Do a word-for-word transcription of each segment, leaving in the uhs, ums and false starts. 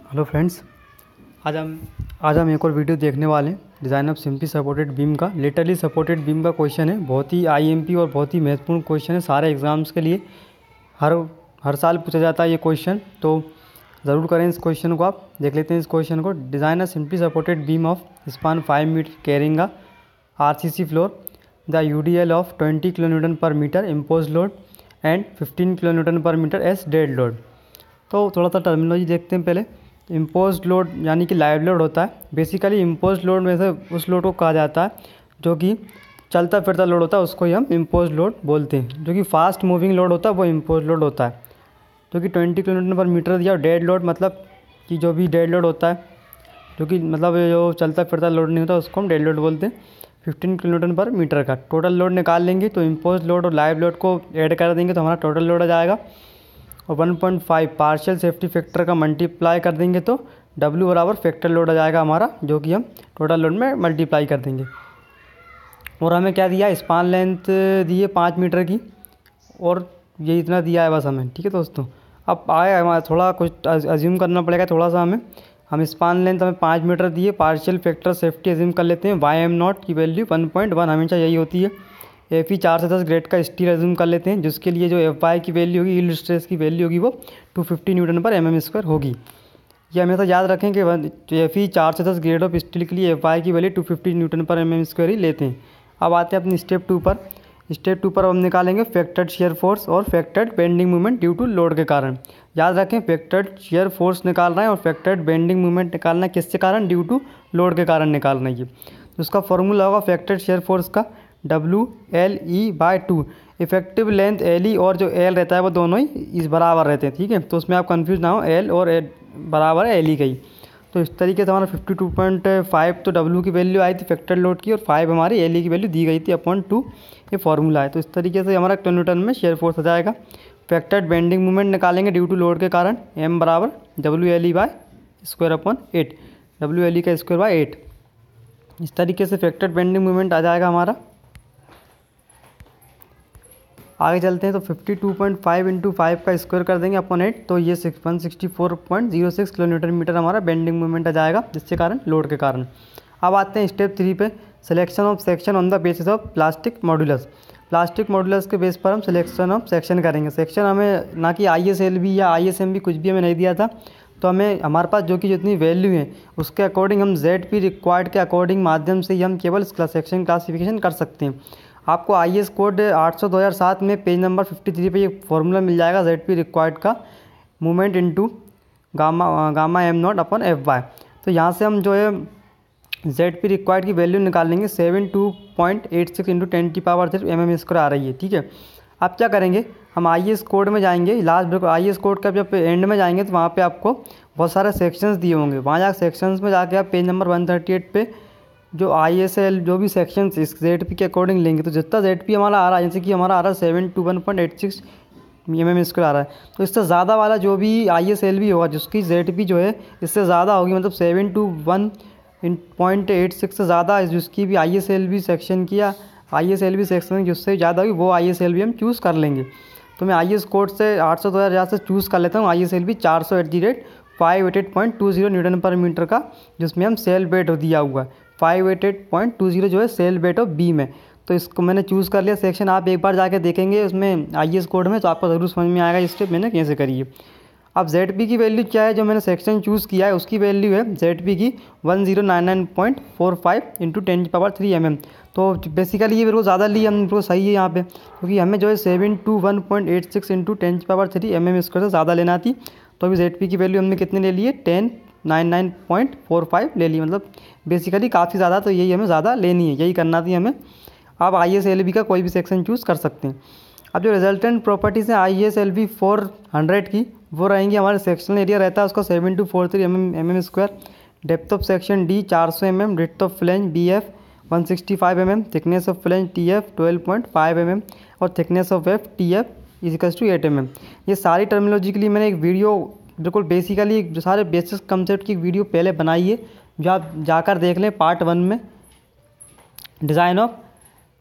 Hello friends, आज हम आज हम एक और वीडियो देखने वाले हैं design of simply supported beam का। लेटरली सपोर्टेड बीम का क्वेश्चन है, बहुत ही आईएमपी और बहुत ही महत्वपूर्ण क्वेश्चन है सारे एग्जाम्स के लिए। हर हर साल पूछा जाता है ये क्वेश्चन, तो ज़रूर करें इस क्वेश्चन को। आप देख लेते हैं इस क्वेश्चन को। Design a simply supported beam of span five metre carrying a RCC floor, the UDL of twenty kilo newton per metre impose load and fifteen kilo newton per metre as dead load. तो थोड़ा सा terminology देखते हैं पहले। Impose load यानी कि live load होता है। बेसिकली इम्पोज लोड में से उस लोड को कहा जाता है जो कि चलता फिरता लोड होता है, उसको ही हम इम्पोज लोड बोलते हैं। जो कि फास्ट मूविंग लोड होता है वो इम्पोज लोड होता है, जो कि ट्वेंटी किलोमीटर पर मीटर दिया। डेड लोड मतलब कि जो भी डेड लोड होता है, जो कि मतलब जो चलता फिरता लोड नहीं होता, उसको हम डेड लोड बोलते हैं। फिफ्टीन किलोमीटर पर मीटर का टोटल लोड निकाल लेंगे तो इम्पोज लोड और लाइव लोड को ऐड कर देंगे तो हमारा टोटल लोड आ जाएगा। और one point five partial safety factor का मल्टीप्लाई कर देंगे तो W बराबर फैक्टर लोड आ जाएगा हमारा, जो कि हम टोटल लोड में मल्टीप्लाई कर देंगे। और हमें क्या दिया, स्पान लेंथ दी है पाँच मीटर की, और ये इतना दिया है बस हमें। ठीक है दोस्तों, अब आए हमारा थोड़ा कुछ अज्यूम करना पड़ेगा थोड़ा सा हमें। हम स्पान लेंथ हमें पाँच मीटर दिए, पार्शियल फैक्टर सेफ्टी अज्यूम कर लेते हैं। वाई एम नॉट की वैल्यू वन पॉइंट वन हमेशा यही होती है। एफ ई चार से दस ग्रेड का स्टील अज्यूम कर लेते हैं, जिसके लिए जो एफ वाई की वैल्यू होगी, यील्ड स्ट्रेस की वैल्यू होगी, वो two fifty newton per M M square होगी। ये हमेशा याद रखें कि एफ ई चार से दस ग्रेड ऑफ स्टील के लिए एफ वाई की value two fifty newton per M M square ही लेते हैं। अब आते हैं अपनी स्टेप टू पर। स्टेप टू पर हम निकालेंगे फैक्टर्ड शियर फोर्स और factored bending movement due to load के कारण। याद रखें, फैक्टर्ड शियर फोर्स निकालना है और फैक्टर्ड बेंडिंग मूवमेंट निकालना है किसके कारण, ड्यू टू लोड के कारण निकालना है। ये तो उसका फॉर्मूला होगा फैक्टर्ड शियर फोर्स का W L E by two. Effective length L E और जो एल रहता है वो दोनों ही इस बराबर रहते हैं। ठीक है, तो उसमें आप कंफ्यूज ना हो, एल और एल बराबर है एल ई का ही। तो इस तरीके से हमारा फिफ्टी टू पॉइंट फाइव तो डब्ल्यू की वैल्यू आई थी फैक्टर लोड की, और फाइव हमारी एल ई की वैल्यू दी गई थी अपॉन टू। ये फार्मूला है। तो इस तरीके से हमारा किलो न्यूटन में शेयर फोर्स आ जाएगा। फैक्टर्ड बेंडिंग मूवमेंट निकालेंगे ड्यू टू लोड के कारण, एम बराबर W L E by square upon eight, W L E का स्क्वायर बाई एट। इस तरीके से फैक्टर्ड बेंडिंग मूवमेंट आ जाएगा हमारा। आगे चलते हैं तो fifty two point five into five का स्क्वायर कर देंगे अपॉन एट, तो ये six one sixty four point zero six kilo newton metre हमारा बेंडिंग मूवमेंट आ जाएगा, जिसके कारण लोड के कारण। अब आते हैं स्टेप थ्री पे। Selection of section on the basis of plastic modulus. Plastic modulus के बेस पर हम सिलेक्शन ऑफ सेक्शन करेंगे। सेक्शन हमें ना कि आई एस एल बी या आई एस एम बी कुछ भी हमें नहीं दिया था, तो हमें हमारे पास जो कि जितनी वैल्यू है उसके अकॉर्डिंग हम जेड पी रिक्वायर्ड के अकॉर्डिंग माध्यम से ही हम केवल सेक्शन क्लासिफिकेशन कर सकते हैं। आपको आई एस कोड आठ सौ दो हज़ार सात में पेज नंबर फिफ्टी थ्री पे ये फॉर्मूला मिल जाएगा जेड पी रिक्वायर्ड का, movement into gamma gamma M naught upon F Y. तो यहाँ से हम जो है जेड पी रिक्वायर्ड की वैल्यू निकालेंगे seven two point eight six into ten की power three M M square आ रही है। ठीक है, अब क्या करेंगे, हम आई एस कोड में जाएंगे, लास्ट आई एस कोड का जब एंड में जाएंगे तो वहाँ पे आपको बहुत सारे सेक्शंस दिए होंगे। वहाँ जा सेक्शंस में जाके आप page number one thirty eight पे जो आई एस एल जो भी सेक्शंस इस जेड पी के अकॉर्डिंग लेंगे, तो जितना जेड पी हमारा आ रहा है, जैसे कि हमारा आ रहा है seven two one point eight six M M square आ रहा है, तो इससे ज़्यादा वाला जो भी आई एस एल भी होगा जिसकी जेड पी जो है इससे ज़्यादा होगी, मतलब seven two one point eight six से ज़्यादा जिसकी भी I S L B section की या I S L B section जिससे ज़्यादा होगी वो आई एस एल भी हम चूज़ कर लेंगे। तो मैं आई एस कोड से आठ सौ दो हज़ार से चूज़ कर लेता हूँ आई एस एल भी चार सौ at the rate five eight eight point two zero newton per metre का, जिसमें हम सेल वेट दिया हुआ है five eight eight point two zero जो है सेल वेट ऑफ बीम है। तो इसको मैंने चूज़ कर लिया सेक्शन। आप एक बार जाके देखेंगे उसमें आई एस कोड में, तो आपको ज़रूर समझ में आएगा स्टेप मैंने कैसे करी है। अब जेड पी की वैल्यू क्या है, जो मैंने सेक्शन चूज़ किया है उसकी वैल्यू है जेड पी की one zero nine nine point four five into ten की पावर थ्री एम एम। तो बेसिकली ये मेरे को ज़्यादा ली, हम मेरे को सही है यहाँ पे, क्योंकि हमें जो है seven two one point eight six into ten की power three M M square से ज़्यादा लेना थी। तो अभी जेड पी की वैल्यू हमने कितने ले लिए, ten nine nine point four five ले ली, मतलब बेसिकली काफ़ी ज़्यादा, तो यही हमें ज़्यादा लेनी है, यही करना थी हमें। आप आई एस एल बी का कोई भी सेक्शन चूज़ कर सकते हैं। अब जो रिजल्टेंट प्रॉपर्टीज़ हैं I S L B four hundred की, वो रहेंगी हमारे सेक्शनल एरिया रहता है उसका seven two four three M M M M square, depth of section D चार सौ M M, depth of flange B F one sixty five M M, thickness of flange T F twelve point five M M, और thickness of F T F equals two eight M M. ये सारी terminology के लिए मैंने एक video बिल्कुल basically जो सारे बेसिक कंसेप्ट की वीडियो पहले बनाई है, जो आप जाकर देख लें पार्ट वन में design of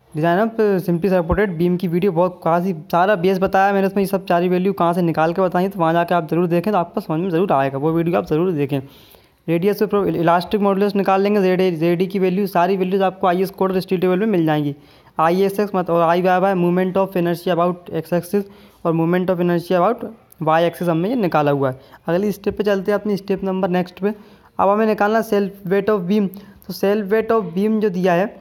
design of simply supported beam की वीडियो बहुत काफ़ी सारा बेस बताया मैंने, उसमें ये सब सारी वैल्यू कहाँ से निकाल के बताई, तो वहाँ जाकर आप ज़रूर देखें तो आपको समझ में ज़रूर आएगा, वो वीडियो आप ज़रूर देखें। रेडियस पे इलास्टिक मॉडुलस निकाल लेंगे, जेड जेड की वैल्यू, सारी वैल्यूज आपको आई एस कोड और स्टील टेबल में मिल जाएंगी। आई एस एक्स मतलब और I Y Y movement of inertia about X axis और movement of inertia about Y axis हमने ये निकाला हुआ है। अगली स्टेप पे चलते हैं अपनी स्टेप नंबर नेक्स्ट पे। अब हमें निकालना सेल्फ वेट ऑफ बीम। तो सेल्फ वेट ऑफ बीम जो दिया है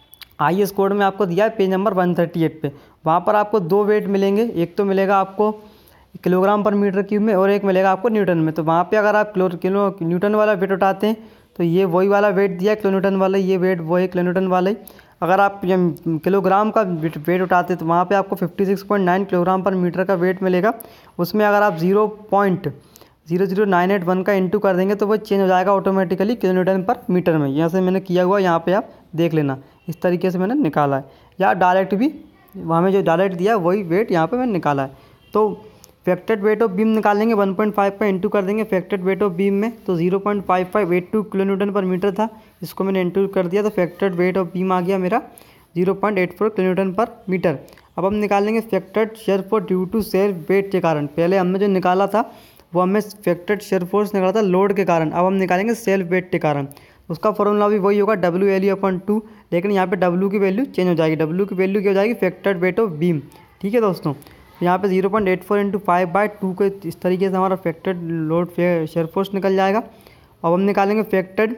आई एस कोड में आपको दिया है page number one thirty eight पे। वहाँ पर आपको दो वेट मिलेंगे, एक तो मिलेगा आपको किलोग्राम पर मीटर क्यूब में और एक मिलेगा आपको न्यूटन में। तो वहाँ पे अगर आप किलो किलो न्यूटन वाला वेट उठाते हैं तो ये वही वाला वेट दिया है किलो न्यूटन वाला, ये वेट वही किलो न्यूटन वाला ही। अगर आप किलोग्राम का वेट उठाते हैं तो वहाँ पे आपको fifty six point nine kilogram per metre का वेट मिलेगा। उसमें अगर आप zero point zero zero nine eight one का इंटू कर देंगे तो वो चेंज हो जाएगा automatically kilo newton per metre में। यहाँ से मैंने किया हुआ, यहाँ पे आप देख लेना, इस तरीके से मैंने निकाला है, या डायरेक्ट भी वहाँ में जो डायरेक्ट दिया है वही वेट यहाँ पे मैंने निकाला है। तो फैक्टेड वेट ऑफ बीम निकालेंगे, वन पॉइंट फाइव का इंटू कर देंगे फैक्टेड वेट ऑफ बीम में, तो zero point five five eight two kilo newton per metre था, इसको मैंने इंटू कर दिया तो फैक्टेड वेट ऑफ बीम आ गया मेरा zero point eight four kilo newton per metre. अब हम निकालेंगे factored shear force due to self weight के कारण। पहले हमने जो निकाला था वो हमें फैक्टेड शेयर फोर्स निकाला था लोड के कारण, अब हम निकालेंगे सेल्फ वेट के कारण। उसका फॉर्मूला भी वही होगा W L E upon two, लेकिन यहाँ पे डब्ल्यू की वैल्यू चेंज हो जाएगी। डब्ल्यू की वैल्यू क्या हो जाएगी, फैक्टेड वेट ऑफ बीम। ठीक है दोस्तों, यहाँ पे zero point eight four into five by two के इस तरीके से हमारा फैक्टेड लोड शेयर फोर्स निकल जाएगा। अब हम निकालेंगे factored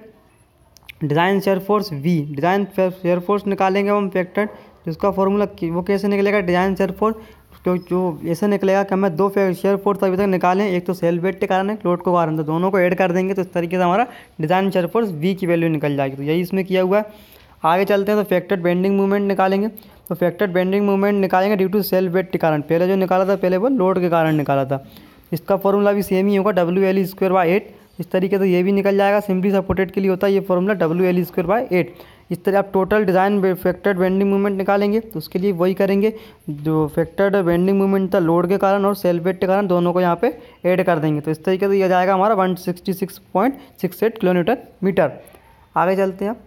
design shear force V. Design shear force निकालेंगे अब हम फैक्टेड, जिसका फॉर्मूला वो कैसे निकलेगा, डिज़ाइन शेयर फोर्स तो जो ऐसे निकलेगा कि हमें दो शेयर फोर्स अभी तक निकालें, एक तो सेल्फ वेट के कारण है, लोड के कारण, तो दोनों को ऐड कर देंगे तो इस तरीके से हमारा डिज़ाइन शेयर फोर्स वी की वैल्यू निकल जाएगी। तो यही इसमें किया हुआ है। आगे चलते हैं तो फैक्टेड बेंडिंग मूवमेंट निकालेंगे। तो फैक्टेड बेंडिंग मूवमेंट निकालेंगे ड्यू टू सेल्फ वेट के कारण। पहले जो निकाला था पहले वो लोड के कारण निकाला था, इसका फॉर्मूला भी सेम ही होगा W L square by eight. इस तरीके से ये भी निकल जाएगा, सिंपली सपोर्टेड के लिए होता है ये formula W L square by eight. इस तरह आप total design factored bending movement निकालेंगे तो उसके लिए वही करेंगे, जो फैक्टेड बेंडिंग मूवमेंट था लोड के कारण और सेल्फ वेट के कारण, दोनों को यहाँ पे ऐड कर देंगे। तो इस तरीके से यह जाएगा हमारा one sixty six point six eight kilo newton metre. आगे चलते हैं,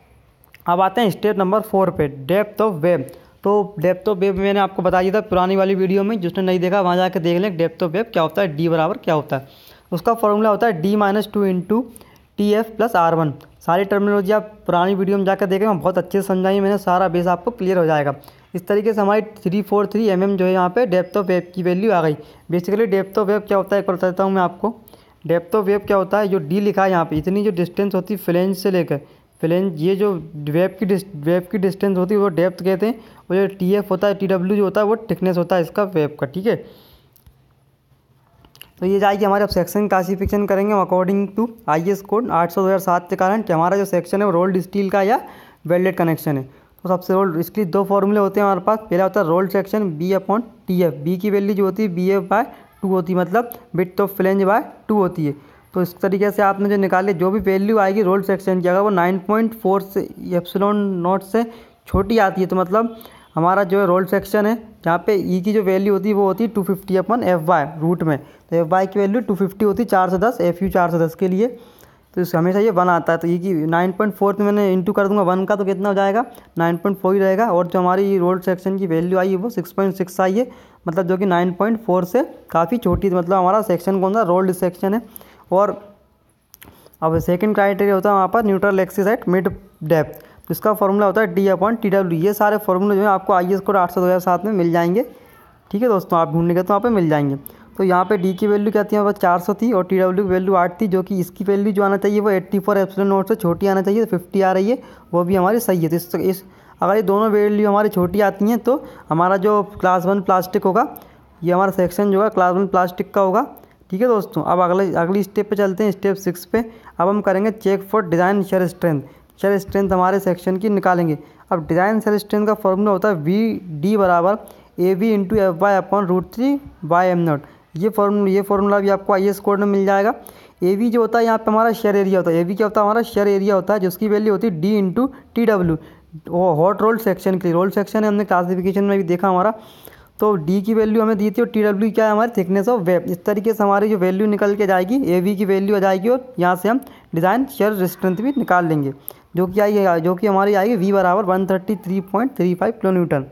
अब आते हैं स्टेप नंबर फोर पे, डेप्थ ऑफ वेब। तो डेप्थ ऑफ वेब मैंने आपको बता दिया था पुरानी वाली वीडियो में, जिसने नहीं देखा वहाँ जाकर देख लें डेप्थ ऑफ वेब क्या होता है, डी बराबर क्या होता है। उसका फॉर्मूला होता है D minus two into T F plus R one. सारी टर्मिनोलॉजी आप पुरानी वीडियो में जाकर देखें, मैं बहुत अच्छे से समझाई मैंने, सारा बेस आपको क्लियर हो जाएगा। इस तरीके से हमारी three four three M M जो है यहाँ पे डेप्थ ऑफ वेब की वैल्यू आ गई। बेसिकली डेप्थ ऑफ वेब क्या होता है एक बार बता देता हूँ मैं आपको। डेप्थ ऑफ वेब क्या होता है, जो डी लिखा है यहाँ पे, इतनी जो डिस्टेंस होती है फ्लेंज से लेकर फ्लेंज, ये जो वेब की वेब की डिस्टेंस होती है वो डेप्थ कहते हैं। और जो टी एफ होता है, टी डब्ल्यू जो होता है वो थिकनेस होता है इसका वेब का। ठीक है, तो ये जाएगी हमारे अब सेक्शन क्लासिफिकेशन करेंगे according to I S code आठ सौ दो हज़ार सात के कारण कि हमारा जो सेक्शन है वो रोल्ड स्टील का या वेल्डेड कनेक्शन है। तो सबसे रोल्ड इसके लिए दो फॉर्मूले होते हैं हमारे पास। पहला होता है rolled section B upon T F. B की वैल्यू जो होती है बी एफ बाय टू होती है, मतलब width of flange by two होती है। तो इस तरीके से आपने जो निकाले, जो भी वैल्यू आएगी रोल्ड सेक्शन की, अगर वो नाइन पॉइंट फोर से एप्सिलॉन नॉट से छोटी आती है तो मतलब हमारा जो है रोल्ड सेक्शन है, जहाँ पे ई की जो वैल्यू होती है वो होती है two fifty upon F Y root में। तो एफ वाई की वैल्यू टू फिफ्टी होती है चार से दस, एफ यू चार से दस के लिए, तो इस हमेशा ये वन आता है। तो ई की नाइन पॉइंट फोर में मैंने इंटू कर दूंगा वन का, तो कितना हो जाएगा नाइन पॉइंट फोर ही रहेगा। और जो हमारी रोल्ड सेक्शन की वैल्यू आई है वो सिक्स पॉइंट सिक्स आई है, मतलब जो कि नाइन पॉइंट फोर से काफ़ी छोटी थी, मतलब हमारा सेक्शन कौन सा रोल्ड सेक्शन है। और अब सेकंड क्राइटेरिया होता है वहाँ पर neutral axis at mid depth, तो इसका फॉर्मूला होता है डी अपॉन टी डब्ल्यू। ये सारे फॉर्मूले जो है आपको आई एस कोड आठ सौ दो हज़ार सात में मिल जाएंगे। ठीक है दोस्तों, आप ढूंढने के तो वहाँ पे मिल जाएंगे। तो यहाँ पे डी की वैल्यू क्या थी, वह चार सौ थी और टी डब्ल्यू की वैल्यू आठ थी, जो कि इसकी वैल्यू जो आना चाहिए वो एट्टी फोर एप्सिलॉन नॉट से छोटी आना चाहिए, तो फिफ्टी आ रही है, वो भी हमारी सही है। तो इस, इस अगर ये दोनों वैल्यू हमारी छोटी आती हैं तो हमारा जो क्लास वन प्लास्टिक होगा, ये हमारा सेक्शन जो है क्लास वन प्लास्टिक का होगा। ठीक है दोस्तों, अब अगले अगली स्टेप पे चलते हैं, स्टेप सिक्स पे। अब हम करेंगे check for design shear strength. Shear strength हमारे सेक्शन की निकालेंगे। अब डिज़ाइन शेयर स्ट्रेंथ का फॉर्मूला होता है वी डी बराबर A V into F Y upon root three Y M not. ये फॉर्मूला ये फॉर्मूला भी आपको आई एस कोड में मिल जाएगा। ए वी जो होता है यहाँ पे हमारा शेयर एरिया होता है। ए वी क्या होता है, हमारा शेयर एरिया होता है, जिसकी वैल्यू होती है डी इंटू टी डब्ल्यू। वो हॉट रोल्ड सेक्शन के लिए रोल्ड सेक्शन है, हमने क्लासिफिकेशन में भी देखा हमारा। तो डी की वैल्यू हमें दी थी और टी डब्ल्यू क्या है हमारी थिकनेस ऑफ वेब। इस तरीके से हमारी जो वैल्यू निकल के जाएगी ए वी की वैल्यू आ जाएगी और यहाँ से हम डिज़ाइन शेयर स्ट्रेंथ भी निकाल लेंगे। जो कि आई जो कि हमारी आएगी वी बराबर one thirty three point three five kilo newton.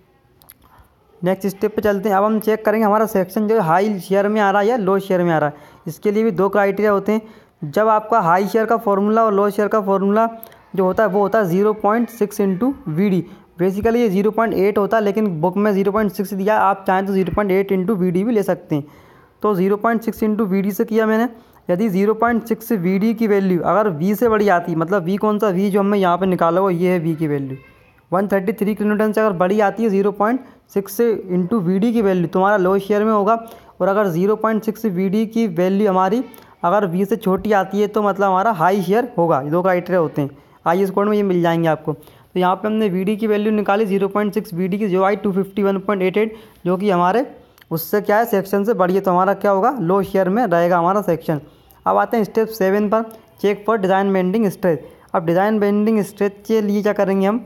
Next step पे चलते हैं। अब हम चेक करेंगे हमारा सेक्शन जो हाई शेयर में आ रहा है या लो शेयर में आ रहा है। इसके लिए भी दो क्राइटेरिया होते हैं। जब आपका हाई शेयर का फॉर्मूला और लो शेयर का फॉर्मूला जो होता है वो होता है zero point six into V D. Basically ये जीरो पॉइंट एट होता है, लेकिन बुक में जीरो पॉइंट सिक्स दिया, आप चाहें तो zero point eight into V D भी ले सकते हैं। तो zero point six into V D से किया मैंने। यदि zero point six V D की वैल्यू अगर वी से बड़ी आती, मतलब वी कौन सा, वी जो हमें यहाँ पे निकाला हुआ ये है वी की value one thirty three kilo newton से अगर बड़ी आती है zero point six into V D की वैल्यू, तुम्हारा लो शेयर में होगा। और अगर zero point six V D की वैल्यू हमारी अगर वी से छोटी आती है तो मतलब हमारा हाई शेयर होगा। दो क्राइटेरिया होते हैं, आई एस कोड में ये मिल जाएंगे आपको। तो यहाँ पे हमने वी डी की वैल्यू निकाली zero point six V D की, जो आई two fifty one point eight eight, जो कि हमारे उससे क्या है सेक्शन से बड़ी है, तो हमारा क्या होगा लो शेयर में रहेगा हमारा सेक्शन। अब आते हैं स्टेप सेवन पर, check for design bending stretch. अब डिज़ाइन बेंडिंग स्ट्रेच के लिए क्या करेंगे हम,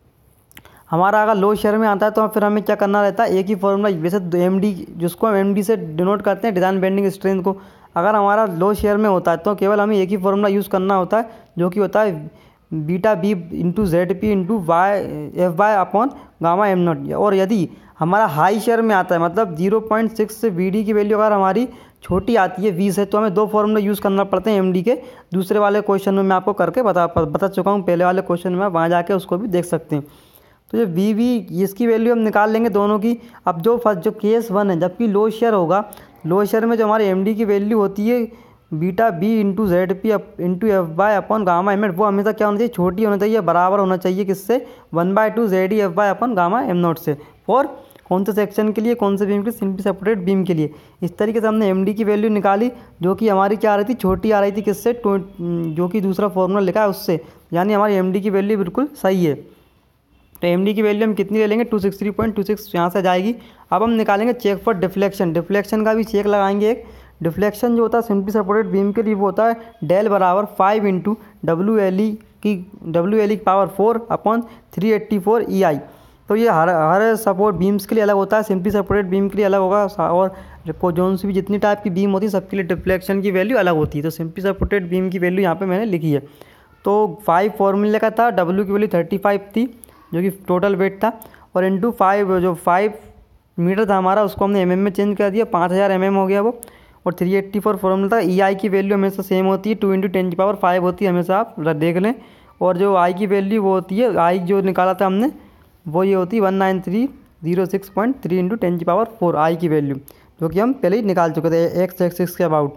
हमारा अगर लो शेयर में आता है तो फिर हमें क्या करना रहता है, एक ही फॉर्मूला, वैसे एम डी जिसको हम एम डी से डिनोट करते हैं डिज़ाइन बेंडिंग स्ट्रेंथ को। अगर हमारा लो शेयर में होता है तो केवल हमें एक ही फॉर्मूला यूज़ करना होता है, जो कि होता है beta B into Z P into Y F Y upon gamma M not. और यदि हमारा हाई शेयर में आता है, मतलब zero point six V D की वैल्यू अगर हमारी छोटी आती है वी से, तो हमें दो फॉर्मूले यूज़ करना पड़ते हैं एम डी के। दूसरे वाले क्वेश्चन में मैं आपको करके बता बता चुका हूँ, पहले वाले क्वेश्चन में, वहाँ जाके उसको भी देख सकते हैं। तो ये वी वी इसकी वैल्यू हम निकाल लेंगे दोनों की। अब जो फर्स्ट जो केस वन है, जबकि लो शेयर होगा, लो शेयर में जो हमारे एम डी की वैल्यू होती है beta B into Z P into F Y upon gamma M not, वो हमेशा क्या होना चाहिए, छोटी होना चाहिए, बराबर होना चाहिए किससे, one by two Z E F Y upon gamma M not से। और कौन से सेक्शन के लिए, कौन से बीम के, सिंपली सेपरेट बीम के लिए। इस तरीके से हमने एम डी की वैल्यू निकाली, जो कि हमारी क्या आ रही थी, छोटी आ रही थी किससे, जो कि दूसरा फॉर्मूला लिखा है उससे, यानी हमारी एम डी की वैल्यू बिल्कुल सही है। तो एम डी की वैल्यू हम कितनी ले लेंगे, two six three point two six यहाँ से जाएगी। अब हम निकालेंगे चेक फॉर डिफ्लेक्शन। डिफ्लेक्शन का भी चेक लगाएंगे एक। डिफ्लेक्शन जो होता है सिंपली सपोर्टेड बीम के लिए वो होता है डेल बराबर five into W L E की डब्ल्यू एल ई की power four upon three eighty four E I. तो ये हर हर सपोर्ट बीम्स के लिए अलग होता है, सिंपली सपोर्टेड बीम के लिए अलग होगा, और जोन सी भी जितनी टाइप की बीम होती है सबके लिए डिफ्लेक्शन की वैल्यू अलग होती है। तो सिंपली सपोर्टेड बीम की वैल्यू यहाँ पे मैंने लिखी है। तो फाइव फॉर्मूले का था, डब्ल्यू की वैल्यू थर्टी फाइव थी जो कि टोटल वेट था, और इंटू फाइव जो फाइव मीटर था हमारा उसको हमने एम एम में चेंज कर दिया, पाँच हज़ार एम एम हो गया वो। और थ्री एट्टी फोर फॉर्मूला था। ई आई की वैल्यू हमेशा सेम होती है, टू इंटू टेन की पावर फाइव होती है, हमेशा आप देख लें। और जो आई की वैल्यू वो होती है, आई जो निकाला था हमने वो ये होती है one nine three zero six point three into ten की पावर फोर आई की वैल्यू, जो कि हम पहले ही निकाल चुके थे एक्स एक्स सिक्स के अबाउट।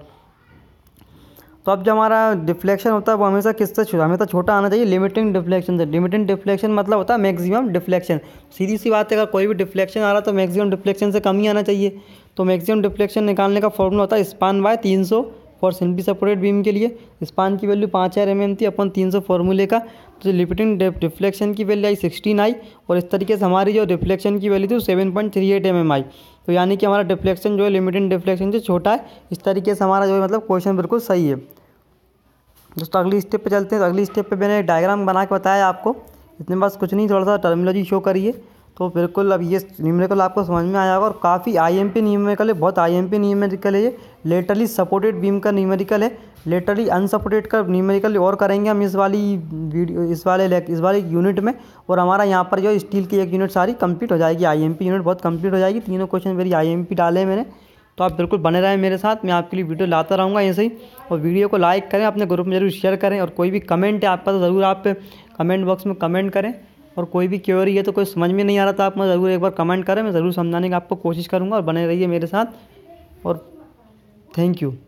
तो अब जो हमारा डिफ्लेक्शन होता है वो हमेशा किससे छोटा, हमेशा छोटा आना चाहिए, लिमिटिंग डिफ्लेक्शन से। लिमिटिंग डिफ्लेक्शन मतलब होता है मैक्सिमम डिफ्लेक्शन। सीधी सी बात है, अगर कोई भी डिफ्लेक्शन आ रहा है तो मैक्सिमम डिफ्लेक्शन से कम ही आना चाहिए। तो मैक्सिमम डिफ्लेक्शन निकालने का फॉर्मूला होता है स्पान बाय तीन सौ फॉर सिंपली सपोर्टेड बीम के लिए। स्पान की वैल्यू पाँच हज़ार एम एम थी अपन तीन सौ फॉर्मूले का, तो लिमिटिंग डिफ्लेक्शन की वैल्यू आई सिक्सटीन आई, और इस तरीके से हमारी जो डिफ्लेक्शन की वैल्यू थी seven point three eight M M आई। तो यानी कि हमारा डिफ्लेक्शन जो है लिमिटिंग डिफ्लेक्शन से छोटा है। इस तरीके से हमारा जो है मतलब क्वेश्चन बिल्कुल सही है। दोस्तों अगली स्टेप पे चलते हैं। तो अगली स्टेप पे मैंने एक डायग्राम बना के बताया आपको, इतने बस कुछ नहीं, थोड़ा सा टर्मिनोलॉजी शो करिए तो बिल्कुल अब ये न्यूमेरिकल आपको समझ में आया होगा। और काफ़ी आईएमपी न्यूमेरिकल है, बहुत आईएमपी न्यूमेरिकल है ये। लेटरली सपोर्टेड बीम का न्यूमेरिकल है, लेटरली अनसपोर्टेड का न्यूमेरिकल और करेंगे हम इस वाली वीडियो इस वाले इस वाले यूनिट में। और हमारा यहाँ पर जो स्टील की एक यूनिट सारी कंप्लीट हो जाएगी, आईएमपी यूनिट बहुत कंप्लीट हो जाएगी। तीनों क्वेश्चन मेरी आईएमपी डाले हैं मैंने, तो आप बिल्कुल बने रहें मेरे साथ, मैं आपके लिए वीडियो लाता रहूँगा ऐसे ही। और वीडियो को लाइक करें, अपने ग्रुप में ज़रूर शेयर करें, और कोई भी कमेंट है आपका तो ज़रूर आप कमेंट बॉक्स में कमेंट करें। और कोई भी क्वेरी है तो कोई समझ में नहीं आ रहा था आप मैं ज़रूर एक बार कमेंट करें, मैं ज़रूर समझाने की आपको कोशिश करूँगा। और बने रहिए मेरे साथ, और थैंक यू।